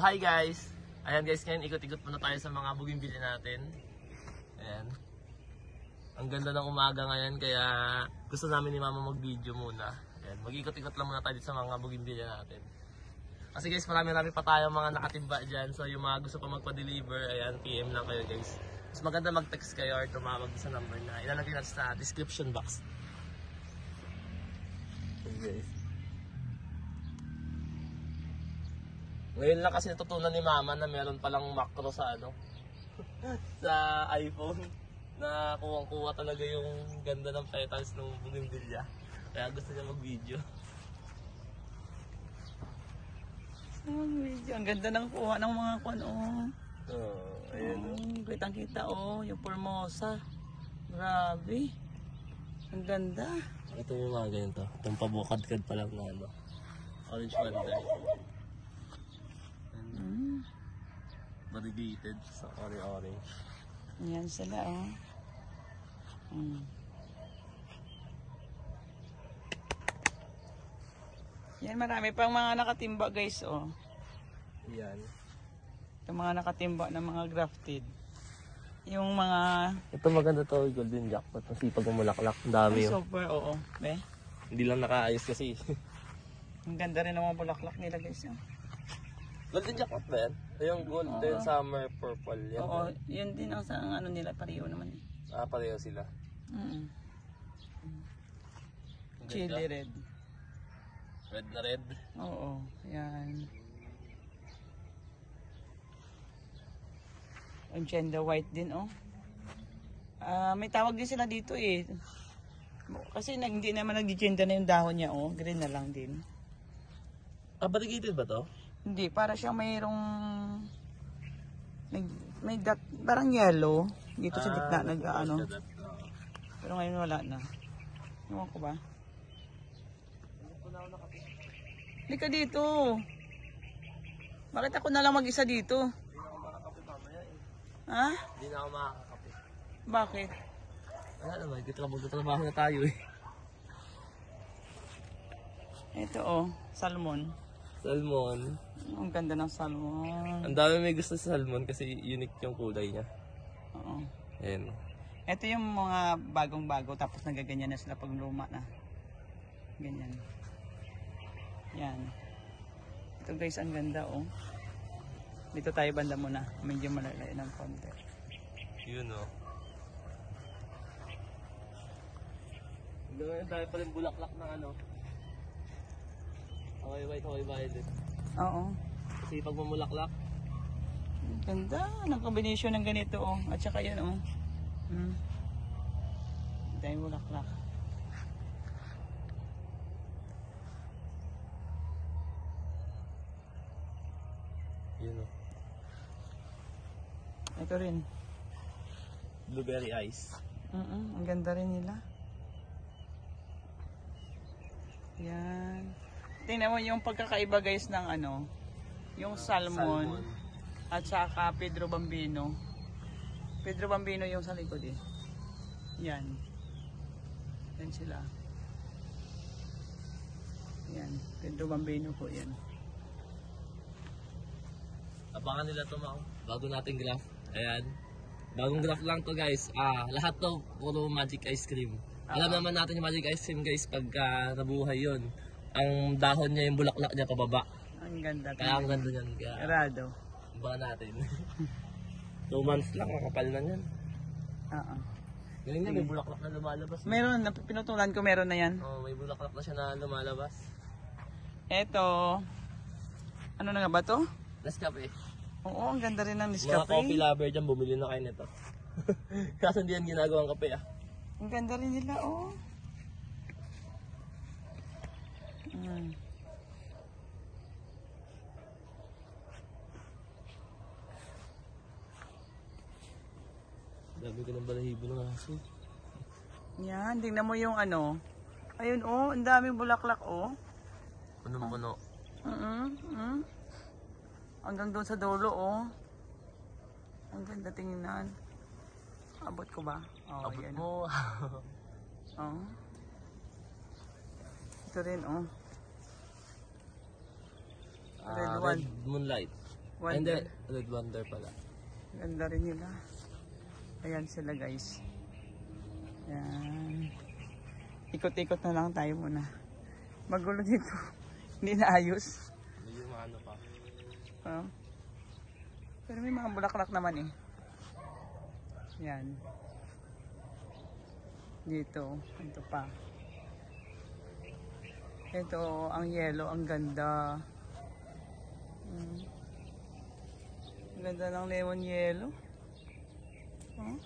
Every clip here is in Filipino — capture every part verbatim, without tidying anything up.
hi guys! Ayan guys, ngayon ikot-ikot muna tayo sa mga bougainvillea natin. Ayan. Ang ganda ng umaga ngayon, kaya gusto namin ni Mama mag-video muna. Ayan, mag-ikot-ikot lang muna tayo dito sa mga bougainvillea natin. Kasi guys, marami-rami pa tayo mga nakatimba dyan. So yung mga gusto pa magpa-deliver, ayan, P M lang kayo guys. Mas maganda mag-text kayo or tumawag sa number na ilalagay natin sa description box. Okay guys. Ngayon lang kasi natutunan ni Mama na meron palang macro sa ano sa iPhone na kuwang-kuwa talaga yung ganda ng petals ng bougainvillea. Kaya gusto niya mag-video. Ang ganda ng kuha ng mga kuwan, oh. Oh, ayan. Oh, kitang-kita, oh, yung Formosa. Grabe. Ang ganda. Ito yung mga ganito. Itong pabukad-kad pa lang na ano. Orange wonder. Mm. Variegated sa orange. Yan sila, oh. Mm. Yan, marami pang mga nakatimba, guys, oh. Yan. Yung mga nakatimba na mga grafted. Yung mga... Ito maganda to, golden jackpot. Masipag mamulaklak. Ang dami Ay, yun. super, oo. Be? Hindi lang nakaayos kasi. Ang ganda rin ng mga bulaklak nila, guys, oh. Golden jackpot ba yan? Yung golden Oo. summer purple yan. Oo, yun din ang sa ang ano nila, pareho naman, eh. Ah, pareho sila. Mm. Ang Chili ganda. red. Red na red. Oo, yan. Enchanted white din, oh. Ah, may tawag din sila dito, eh. Kasi nag, hindi naman nag-gender na yung dahon niya, oh. Green na lang din. Ah, variegated ba to? Hindi, para siyang mayroong may, may dot, parang yellow dito sa gitna, nag ano. Pero ngayon wala na. Ewan ko ba? Hindi ka dito. Bakit ako na lang mag-isa dito? Hindi na ako makakape mamaya eh. Ha? Hindi na ako makakape. Bakit? Wala naman, magtatrabaho na tayo eh. Ito, oh, salmon. Salmon. Ang ganda ng salmon. Ang dami may gusto sa salmon kasi unique yung kulay niya. Oo. Ayan. Ito yung mga bagong-bago tapos nagaganyan na sila pag luma na. Ganyan. Yan. Ito guys, ang ganda, oh. Dito tayo banda muna. Medyo malalay ng konti. Yun o. Gawin tayo pa rin bulaklak ng ano. Okay, white, okay, violet. Oo. Kasi pag mamulaklak, Ang ganda ng combination ng ganito, oh. At saka yan, oh. Hmm. Dahil bulaklak. yun o. Ito rin. Blueberry ice. Mm-mm, ang ganda rin nila. Yan. Tingnan mo yung pagkakaiba guys ng ano, yung salmon, Salmon. at saka Pedro Bambino. Pedro Bambino yung sa likod eh. Yan. Yan sila. Yan. Pedro Bambino po yan. Abangan nila ito mga bago nating graph. Ayan. Bagong graph lang to guys. Ah, lahat to puro magic ice cream. Alam naman natin yung magic ice cream guys pagka nabuhay yun. Ang dahon niya, yung bulaklak niya pababa. Ang ganda. Kaya ang ganda niyan. Kaya Grado. abangan natin. two months lang, makapal na yan. Oo. Ganyan nga, may bulaklak na lumalabas. Meron, na pinutulan ko meron na yan. Oh, may bulaklak na siya na lumalabas. Eto. Ano na nga ba to? Nescafe. Oo, ang ganda rin ng Mga Nescafe. coffee lover dyan, bumili na kayo nito. Kaso hindi yan ginagawang kape ah. Ang ganda rin nila, oh. Mm. Dami ko ng balahibo ng aso. Yan, tingnan mo yung ano. Ayun, oh, ang daming bulaklak, oh. Punong-puno. Mm -mm. Hanggang doon sa dulo, oh. Ang ganda tingnan. Abot ko ba? Oh, Abot yan. mo. Oh. Ito rin, oh. Ah, Red red one. moonlight. Ay, hindi, Wonder. Red Wonder pala. Ganda rin nila. Ayan sila guys. Ayan. Ikot-ikot na lang tayo muna. Magulo dito. Hindi na ayos. Medyo maano pa. Oh. Pero may mga bulaklak naman eh. Yan. Dito. Ito pa. Ito, ang yellow, ang ganda. Hmm. Ang ganda ng lemon yellow. Oh.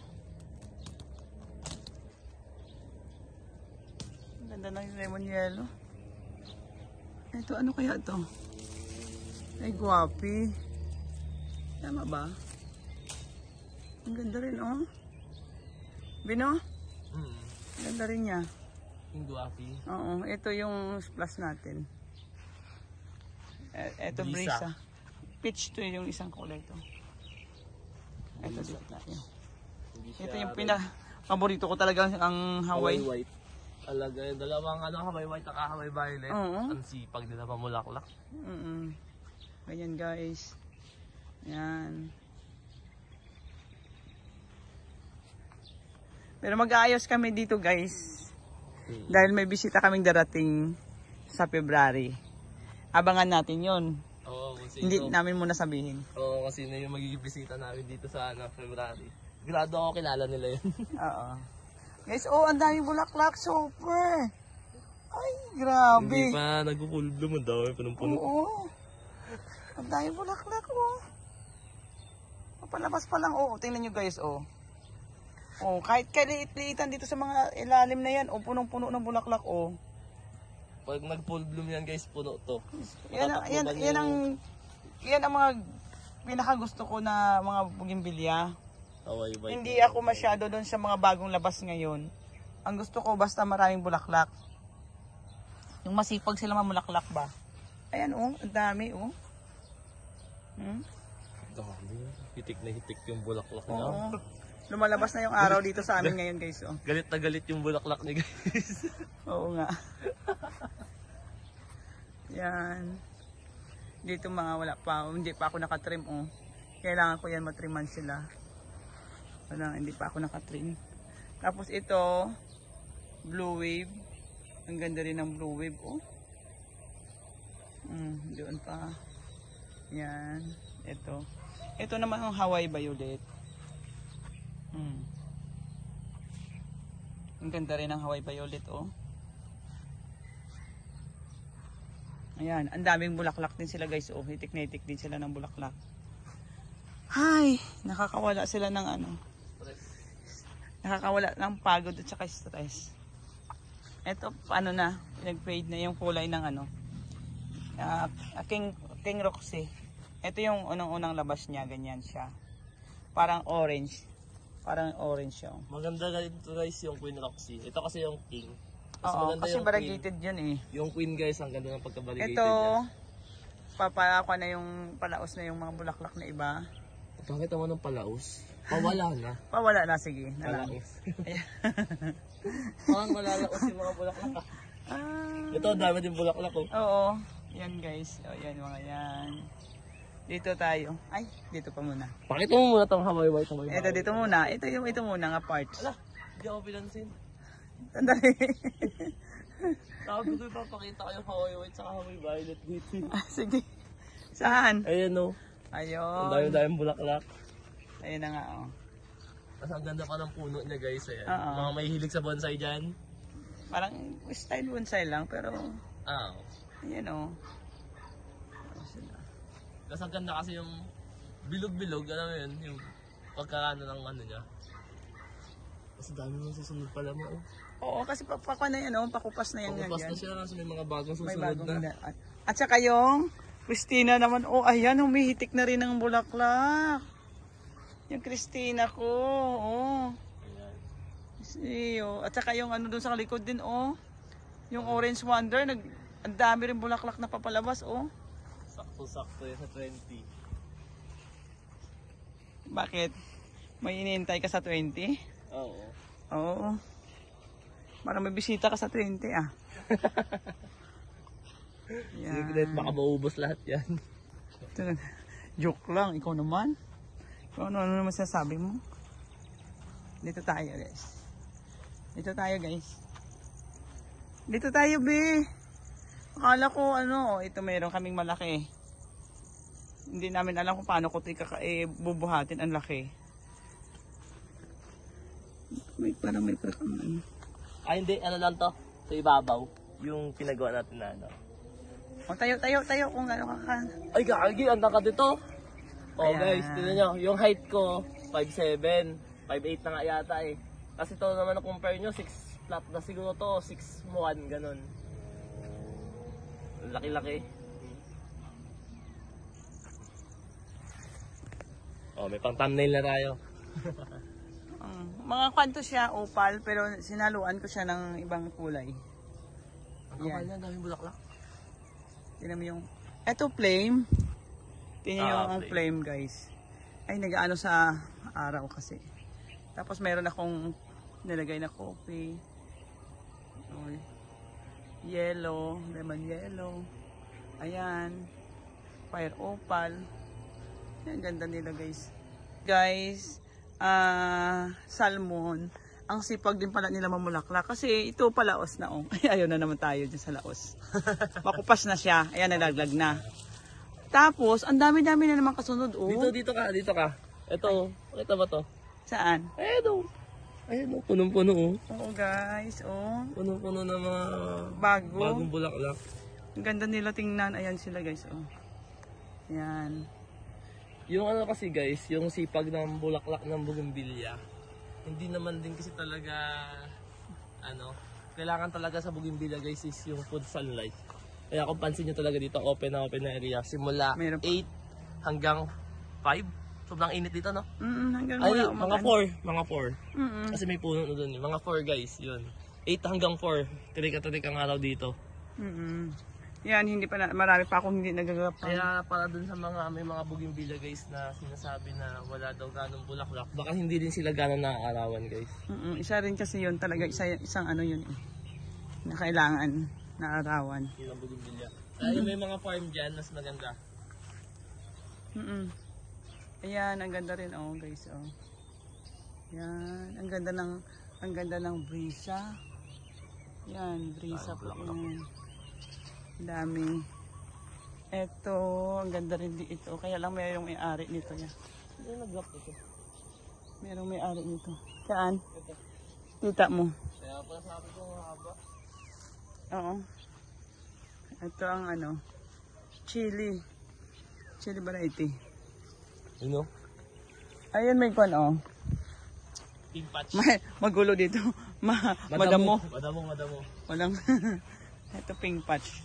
Ang ganda ng lemon yellow. Ito, ano kaya to? Ay, guwapi. Tama ba? Ang ganda rin, oh. Bino? Hmm. Ang ganda rin niya. Yung guwapi. Oo, ito yung splash natin. E- Ito Brisa. brisa. Peach to yung isang kulay to. Ito dito tayo. Hindi Ito yung pinaka-paborito ko talaga ang Hawaii Hawaii. White. Talaga yung dalawang ano, Hawaii White at Hawaii Violet. Oo. Ang sipag nila pamulaklak. Mm-mm. Ganyan guys. Yan. Pero mag-aayos kami dito guys. Hmm. Dahil may bisita kaming darating sa February. Abangan natin yon. Oo, kung sino. Hindi namin muna sabihin. Oo, kasi na yung magiging bisita namin dito sa ano, February. Grado ako, kilala nila yun. Oo. Guys, oh, ang daming bulaklak. Super. Ay, grabe. Hindi pa nag-full bloom. Ang dami pa ng puno. Oo. Ang daming bulaklak, oh. Palabas pa lang, oh. Tingnan nyo guys, oh. Oh, kahit kaliit-liitan dito sa mga ilalim na yan, oh, punong-puno ng bulaklak, oh. Pag nag-full bloom yan guys, puno to. Yan, ang- yan, yan ang, yan ang mga pinakagusto ko na mga bugimbilya. Hawaii White. Hindi ako masyado doon sa mga bagong labas ngayon. Ang gusto ko basta maraming bulaklak. Yung masipag sila mamulaklak ba? Ayan, oh, ang dami, oh. Hmm? Dami. Hitik na hitik yung bulaklak niya. Oo. Lumalabas na yung araw dito sa amin ngayon, guys. Oh. Galit na galit yung bulaklak niya guys. Oo nga. Yan. Dito mga wala pa. Hindi pa ako nakatrim. Oh. Kailangan ko yan matriman sila. Wala, hindi pa ako nakatrim. Tapos ito, blue wave. Ang ganda rin ng blue wave. Oh. Mm, doon pa. Yan. Ito. Ito naman ang Hawaii Violet. Hmm. Ang ganda rin ng Hawaii Violet, oh. Ayan, ang daming bulaklak din sila guys, oh. Hitik na hitik din sila ng bulaklak. Hay, nakakawala sila ng ano. Nakakawala ng pagod at saka stress. Ito, ano na, nag-fade na yung kulay ng ano. Uh, King, King Roxy. Ito yung unang-unang labas niya, ganyan siya. Parang orange. Parang orange siya. Maganda ganito guys yung Queen Roxy. Ito kasi yung King. Mas Oo, maganda kasi yung variegated yun eh. Queen. Yung Queen guys, ang ganda ng pagka-variegated Ito, niya. papala ko na yung palaos na yung mga bulaklak na iba. Pakita mo ng palaos. Pawala na. Pawala na, sige. Na lang. Palaos. Ayan. Parang malalaos yung mga bulaklak. ah. Ah, Ito, dami din bulaklak oh. oo. Yan guys. O, yan mga yan. Dito tayo. Ay, dito pa muna. Pakita mo muna tong Hawaii White. Hawaii Ito, dito muna. Ito yung ito muna nga part. Ala, hindi ako pinansin. Sandali. Sabi ko ipapakita ko yung Hawaii White sa Hawaii Violet dito. Ah, sige. Saan? Ayan oh. Ang Ayun. dami-dami bulaklak. Ayun na nga, oh. Tapos ang ganda pa ng puno niya guys. Ayan. Oo. Mga may hilig sa bonsai dyan. Parang style bonsai lang, pero Ah. ayan, oh. Ano sila? Tapos ang ganda kasi yung bilog-bilog. Alam mo yun, yung pagkakano ng ano niya. Tapos ang dami mong susunod pala mo oh. Oo, kasi pakwa na yan, oh. Pakupas na yan. Pagkapas yan, na yan. siya kasi may mga bagong May susunod bagong na. at, at saka yung Christina naman, oh ayan, humihitik na rin ng bulaklak. Yung Christina ko, oh. Ayan. See, oh. At saka yung ano doon sa likod din, oh. Yung Orange Wonder, nag, ang dami rin bulaklak na papalabas, oh. Sakto-sakto yan sa twenty. Bakit? May iniintay ka sa twenty? Oo. Oo. Parang may bisita ka sa twenty, ah. Sige, baka maubos lahat yan. Ito, Joke lang, ikaw naman. Ikaw ano, ano naman sasabi mo? Dito tayo guys. Dito tayo guys. Dito tayo be. Akala ko ano, ito mayroon kaming malaki. Hindi namin alam kung paano ko ito ikaka- eh, bubuhatin ang laki. May parang may parang ano. Ah, hindi. Ano lang to? Sa ibabaw. Yung pinagawa natin na ano. O tayo, tayo, tayo kung gano'n ka ka. Ay, gagi. Ang ka dito. Oh, Ayan. guys. Tignan nyo. Yung height ko, five seven. five eight na nga yata eh. Kasi ito naman na compare nyo, six flat na siguro to. six one, ganun. Laki-laki. Oh, may pang thumbnail na tayo. Um, mga kwanto siya, opal, pero sinaluan ko siya ng ibang kulay. Ang kapal na, daming bulaklak. Tingnan mo yung, eto flame. Tingnan Ah, yung ang flame. flame guys. Ay, nag-ano sa araw kasi. Tapos meron akong nilagay na coffee. Or yellow, lemon yellow. Ayan. Fire opal. Ang ganda nila guys. Guys, ah salmon. Ang sipag din pala nila mamulaklak. Kasi ito palaos na oh. Ay, ayaw na naman tayo dyan sa laos. Makupas na siya. Ayan, nalaglag na. Tapos, ang dami-dami na naman kasunod oh. Dito, dito ka, dito ka. Ito, pakita ba to? Saan? Ayun o. Ayun o, punong-puno o. Oo guys, oh. Punong-puno na mga Bago. bagong bulaklak. Ang ganda nila tingnan. Ayan sila guys, oh. Ayan. Yung ano kasi guys, yung sipag ng bulaklak ng bougainvillea, hindi naman din kasi talaga, ano, kailangan talaga sa bougainvillea guys is yung full sunlight. Kaya kung pansin nyo talaga dito, open na open na area. Simula Meron pa. eight hanggang five. Sobrang init dito, no? Mm, hanggang Ay, wala mga umakan. four. Mga four. Mm-mm. Kasi may puno na dun. eh. Mga four guys, yun. eight hanggang four. Tirik-tirik ang araw dito. Mm-mm. Yan, hindi pa na, marami pa akong hindi nagagap pa. Kaya para dun sa mga may mga bougainvillea guys na sinasabi na wala daw ganong bulaklak, baka hindi din sila ganon naaarawan guys. Mm-mm. Isa rin kasi yun talaga, isa, isang ano yun eh. Na kailangan na arawan. Yun ang bougainvillea. Kaya may mga farm dyan, mas maganda. Mm-mm. Ayan, ang ganda rin oh guys oh. Yan, ang ganda ng ang ganda ng brisa. Yan, brisa po yan. Dami. Eto, ang ganda rin dito. Kaya lang mayroong may-ari nito yan. Hindi nag-drop ito. Mayroong may-ari nito. Saan? Ito. Kita mo. Kaya pala sabi ko haba. Oo. Ito ang ano, chili. Chili variety. You know? Ayan may kwan oh. Pink patch. May, magulo dito. Ma, madamo. Madamo, madamo. Walang ito pink patch.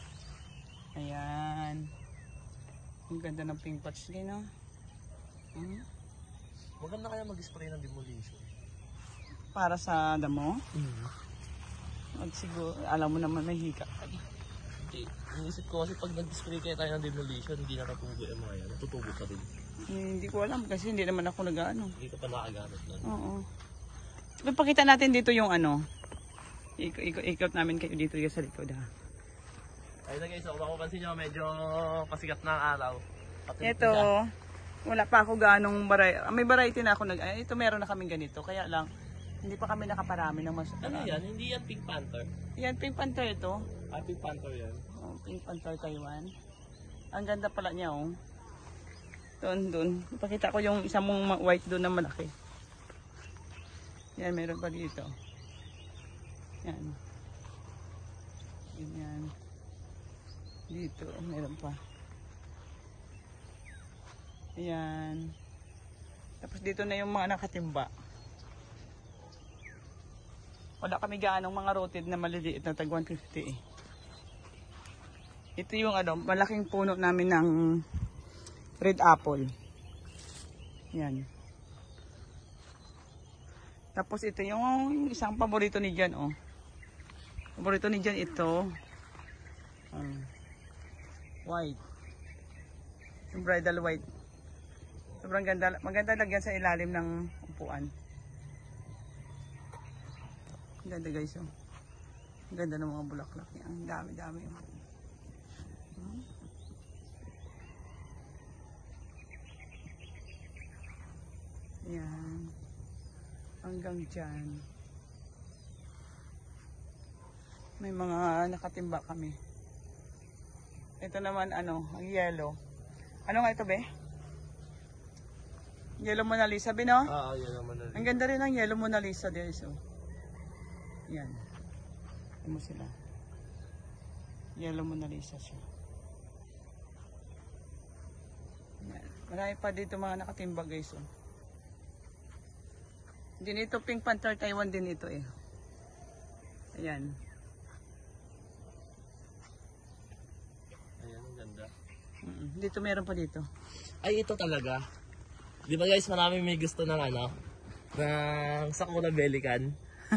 Ayan. Ang ganda ng pink patch din oh. Hmm? Maganda kaya mag-spray ng demolition. Para sa damo. Mm. At siguro, alam mo naman may hika. Hindi. Inisip ko kasi pag nag-spray kaya tayo ng demolition, hindi natutubo yung mga yan. Natutubo pa rin. Eh, hindi ko alam kasi hindi naman ako nag-ano. Hindi ka pa nakagamit nun. Oo. Ipakita natin dito yung ano. Ikot, ikot, ikot namin kayo dito sa likod ha. Ayun na guys, so, kung mapapansin nyo, medyo pasikat na ang araw. Patuloy Ito, siya. wala pa ako ganong variety. May variety na ako nag... Ay, ito meron na kaming ganito. Kaya lang, hindi pa kami nakaparami ng mas... Ano yan? Hindi yan Pink Panther? Yan, Pink Panther ito. Ah, Pink Panther yan. Oh, Pink Panther Taiwan. Ang ganda pala niya oh. Doon, doon. Ipakita ko yung isang mong ma- white doon na malaki. Yan, meron pa dito. Yan. Yan. Dito, meron pa. Ayan. Tapos dito na yung mga nakatimba. Wala kami gaanong mga rotted na maliliit na tag one fifty eh. Ito yung ano, malaking puno namin ng red apple. Yan. Tapos ito yung isang paborito ni Jan oh. Paborito ni Jan ito. Um, white. Yung bridal white. Sobrang ganda. Maganda lagyan sa ilalim ng upuan. Ang ganda guys oh. Ang ganda ng mga bulaklak niya. Ang dami-dami oh. Hmm? Yan. Hanggang dyan. May mga nakatimba kami. Ito naman ano, ang yellow. Ano nga ito, be? Yellow Mona Lisa, be, no? Ah, yun naman na. Ang ganda rin ng Yellow Mona Lisa, guys. Oh. Yan. Ano sila? Yellow Mona Lisa siya. Yan. Marami pa dito mga nakatimba, guys. Oh. Din ito, Pink Panther Taiwan din ito eh. Ayan. Ayan, ang ganda. Mm, dito meron pa dito. Ay, ito talaga. Di ba guys, marami may gusto ng ano, ng Sakura Belican.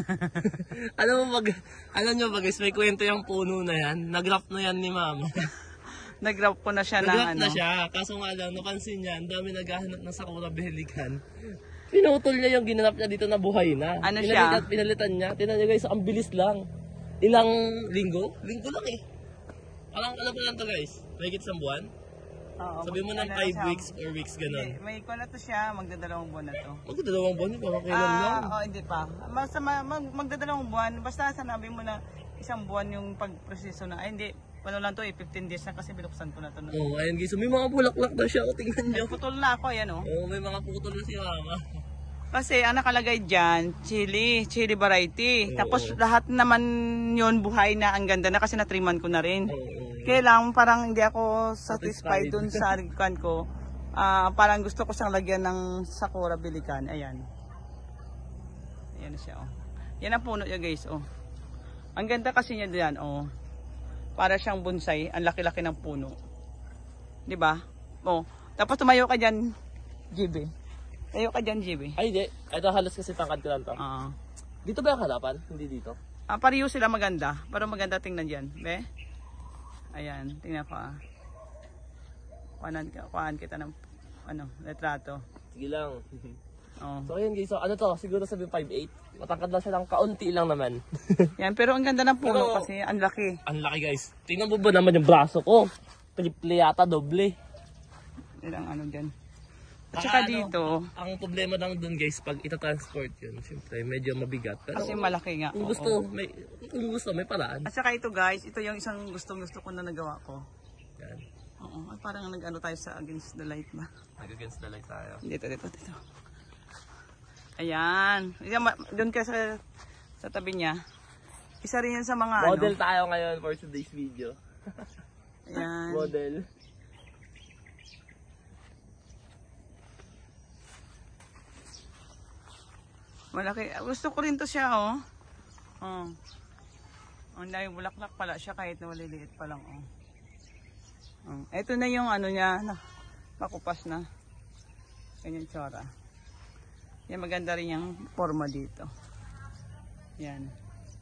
Alam mo pag, alam nyo ba guys, may kwento yung puno na yan. Nag-wrap na yan ni mama. Nag-wrap ko na siya ng Nag-wrap ano. na siya, kaso nga lang, napansin niya, ang dami naghahanap ng Sakura Belican. Pinutol niya yung ginanap niya dito na buhay na. Ano Pinalitan, siya? Pinalitan niya. Tinan niyo guys, ang bilis lang. Ilang linggo? Linggo lang eh. Parang ano pa lang to guys? May isang buwan? Oo, Sabi mo ng ano na five siya? weeks or weeks Hindi, ganun. may ko na to siya, magdadalawang buwan na to. Magdadalawang buwan yun, parang kailan lang. Ah, oh, hindi pa. Basta ma- mag- magdadalawang buwan, basta sanabi mo na isang buwan yung pagproseso na. Ay, hindi. Ano lang to eh, fifteen days na kasi binuksan ko na to. Oo, oh, ayun guys. So, may mga bulaklak na siya. O, tingnan nyo. Putol na ako, yan oh. Oo, oh, may mga putol na si mama. Kasi ang nakalagay dyan, chili, chili variety. Oo. Tapos lahat naman yun buhay na, ang ganda na kasi na-triman ko na rin. Oo, oo. Kaya lang parang hindi ako Satisfied. satisfied dun sa kan ko. Ah, parang gusto ko siyang lagyan ng Sakura Belican. Ayan. Ayan siya oh. Yan ang puno niya guys oh. Ang ganda kasi niya diyan oh. Para siyang bonsai, ang laki-laki ng puno. 'Di ba? Oh. Tapos tumayo ka diyan, G B. Tayo ka diyan, G B. Ay, hindi. Ito halos kasi tangkad ko lang to. Ah. Dito ba yung harapan? Hindi dito. Ah, pareho sila maganda. Pero maganda tingnan diyan, be. Ayan, tingnan ko ah. Kuhanan ka, kuhaan kita ng ano, retrato. Sige lang. Oh. So, ayun guys. So, ano to? Siguro sabi five eight. Matangkad lang siya ng kaunti lang naman. Yan, pero ang ganda ng puno Pero- kasi ang laki. Ang laki guys. Tingnan mo ba naman yung braso ko? Triple yata, doble. Yan ang ano diyan. At Ah, saka ano, dito, Ang problema lang dun guys, pag itatransport yun, siyempre medyo mabigat. Pero kasi malaki nga. kung oo. gusto, may, kung gusto, may paraan. At saka ito guys, ito yung isang gustong-gusto ko na nagawa ko. Yan. Oo, ay parang nag-ano tayo sa against the light ba? Nag-against the light tayo. Dito, dito, dito. Ayan. Ayan ma- doon ka sa, sa tabi niya. Isa rin yan sa mga Model ano. tayo ngayon for today's video. Ayan. Model. Malaki. Gusto ko rin to siya, oh. Oh. Ang dami bulaklak pala siya kahit na maliliit pa lang, oh. Oh. Ito na yung ano niya, na, makupas na. Ganyan tsura. Yan, maganda rin yung forma dito. Yan.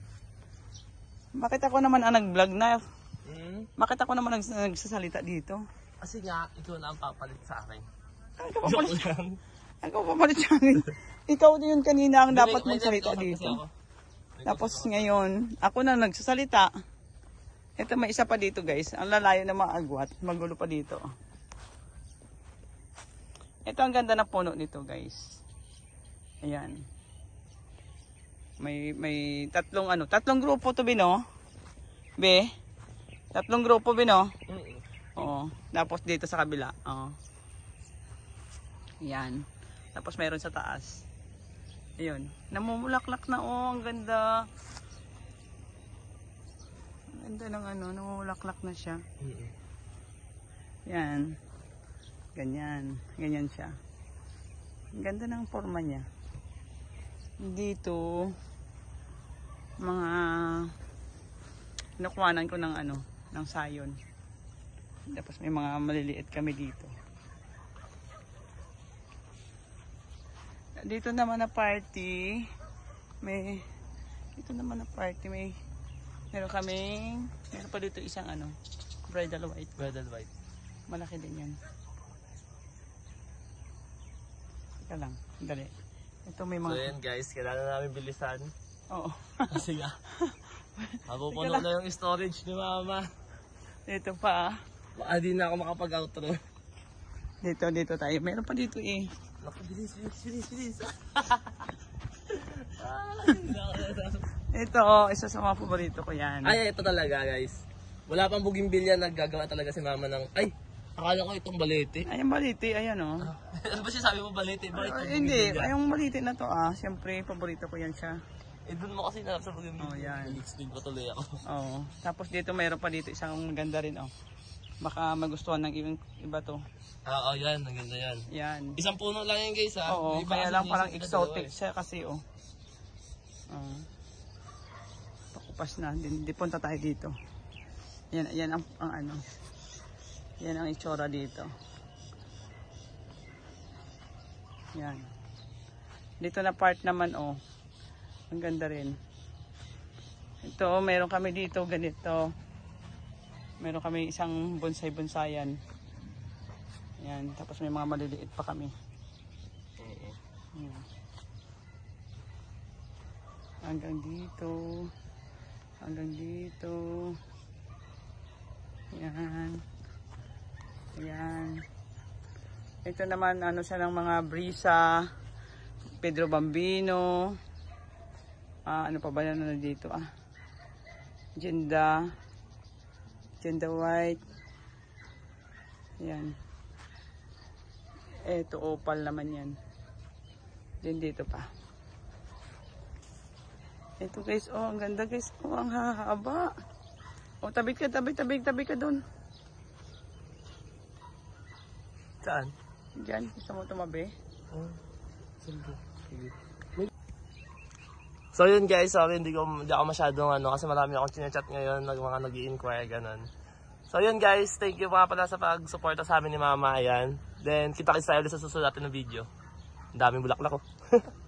Bakit ako naman ang nag-vlog na? Hmm? Bakit ako naman nags- nagsasalita dito? Kasi nga, ikaw na ang papalit sa akin. Ang ka Joke papalit, lang. ang ka papalit sa akin. Ikaw din yun kanina ang dapat May- may magsalita nakausap kasi dito. ako. May Tapos nakausap ako. ngayon, ako na nagsasalita. Ito may isa pa dito guys. Ang lalayo na mga agwat. Magulo pa dito. Ito ang ganda ng puno nito guys. Ayan. May may tatlong ano, tatlong grupo to Bino. Be. Tatlong grupo Bino. Mm-mm. Oo. Tapos dito sa kabila. Oo. Ayan. Tapos mayroon sa taas. Ayun. Namumulaklak na oh. Ang ganda. Ang ganda ng ano. Namumulaklak na siya. Mm-mm. Yan. Ganyan. Ganyan siya. Ang ganda ng forma niya. Dito. Mga nakuhanan ko ng ano. Ng sayon. Tapos may mga maliliit kami dito. Dito naman na party, may dito naman na party, may meron kaming, meron pa dito isang ano, bridal white. Red and white. Malaki din yan. Teka lang, dali. Ito may So mga, yan guys, kailangan namin bilisan. oo. Kasi nga, mapupuno na yung storage ni mama. Dito pa, Baka di na ako makapag-outro. Dito, dito tayo. Meron pa dito eh. Naku, bilis, bilis, bilis, bilis. Ito, oh, isa sa mga paborito ko yan. Ay, ito talaga guys. Wala pang bugimbilya, naggagawa talaga si mama ng... Ay, akala ko itong balete. Ay, yung baliti, ayan oh. Ano ba siya sabi mo balete? Bakit itong Ay, hindi, bugimbilya? ay, yung baliti na to ah. Siyempre, paborito ko yan siya. Eh, dun mo kasi narap sa bugimbilya. Oh, yan. Explain pa tuloy ako. Oo. Tapos dito, mayroon pa dito isang maganda rin oh. Baka magustuhan ng ibang iba to. Ah, oh, yan. Ang ganda yan. Yan. Isang puno lang yan guys ha. Oo, May iba kaya kasi lang dito parang sila exotic dalawa, siya kasi oh. Oo. Pakupas na, di, di punta tayo dito. Yan, yan ang, ang ano. Yan ang itsura dito. Yan. Dito na part naman oh. Ang ganda rin. Ito, meron kami dito ganito. Meron kami isang bonsai-bonsayan. Yan, tapos may mga maliliit pa kami. eh. Yan. Hanggang dito. Hanggang dito. Yan. Yan. Ito naman ano siya ng mga brisa, Pedro Bambino. Ah, ano pa ba yan na dito ah? Genda. Genda White. Yan. Ito opal naman yan. Din dito pa. Ito guys, oh, ang ganda guys. Oh, ang hahaba. Oh, tabig ka, tabig, tabig, tabig ka doon. Saan? Diyan, gusto mo tumabi? Oh, sige. Sige. So yun guys, sorry hindi, ko, hindi ako masyadong ano kasi marami akong chinachat ngayon, nag, mga nag-i-inquire, ganun. So yun guys, thank you mga pala sa pag-suporta sa amin ni Mama, ayan. Then kita-kits tayo ulit sa susunod natin ng video. Ang daming bulaklak ko.